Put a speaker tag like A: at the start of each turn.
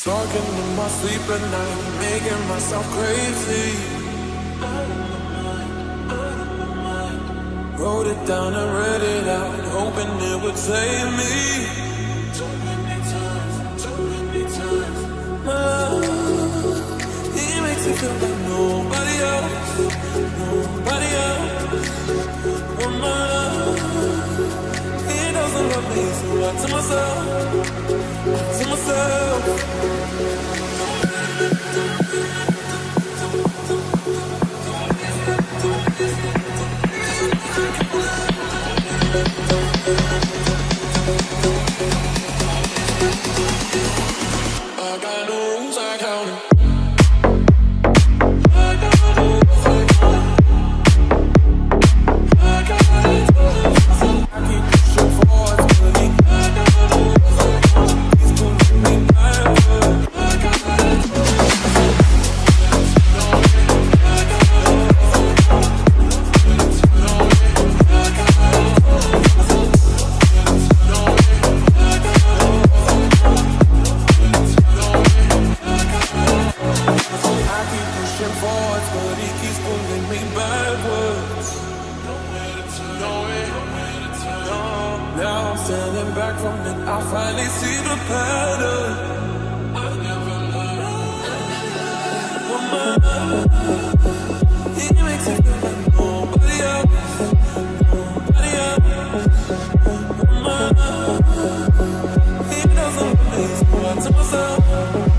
A: Talking in my sleep at night, making myself crazy. Wrote it down and read it out, hoping it would save me. Too many times. My love, he makes it feel like nobody else. Oh, my love, he doesn't love me, so I to myself. I got no rules, I count it. He doesn't want me, so I to myself.